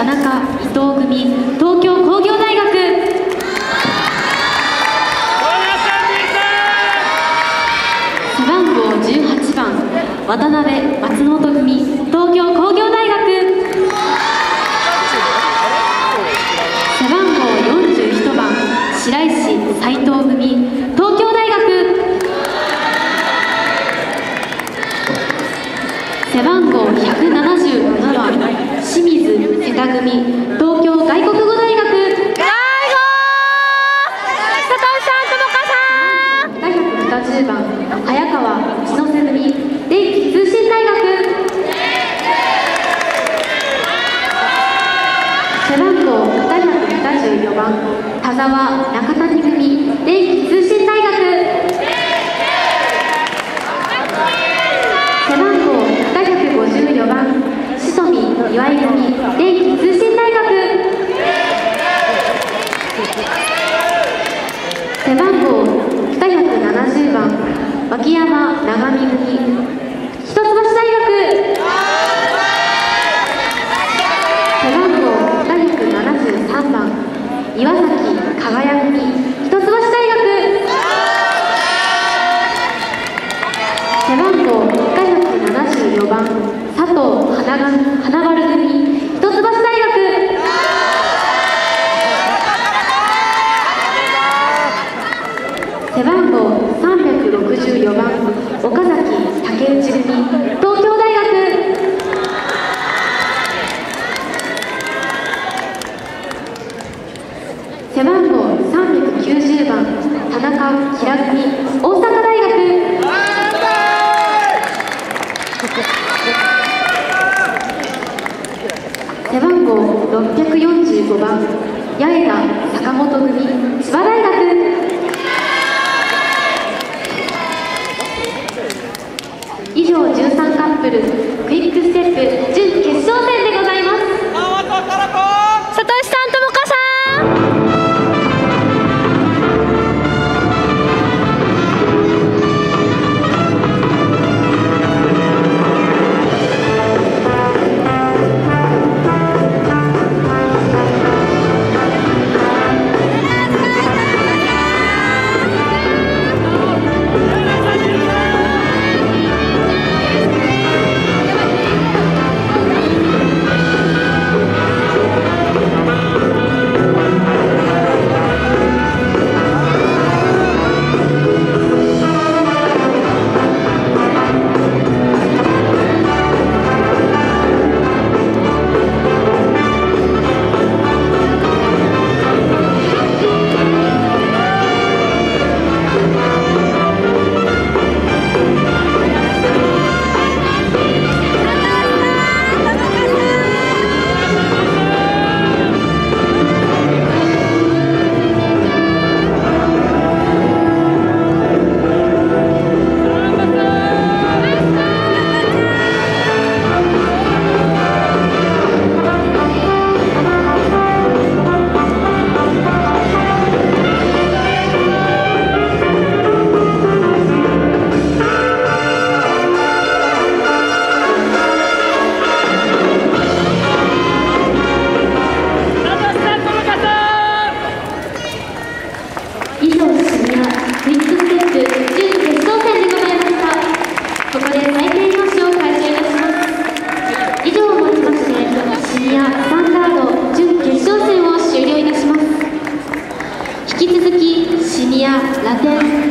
田中、伊藤組、東京工業大学。背番号18番、渡辺、松本組、東京工業大学。背番号41番、白石、斉藤組、東京大学。背番号177番、清水、瀬田組、東京外国語大学。第120番、早川、千歳組、電気通信大学。背番号第124番、田沢、中谷組、電気通信大学。背番号第154番、志富、岩井組、電気通信大学。背番号第170番、脇山、長見組、一橋大学。背番号第173番、岩崎、加賀谷組、一橋大学。背番号第174番、佐藤、花丸組、一橋大学。背番号364番、岡崎、竹内組、東京大学。背番号390番、田中、平組、大阪大学。背番号645番、八重田、坂本組、千葉大学。以上13カップルクイックステップ準決勝戦でございます。 佐藤さん、友香さん。引き続きシニアラテン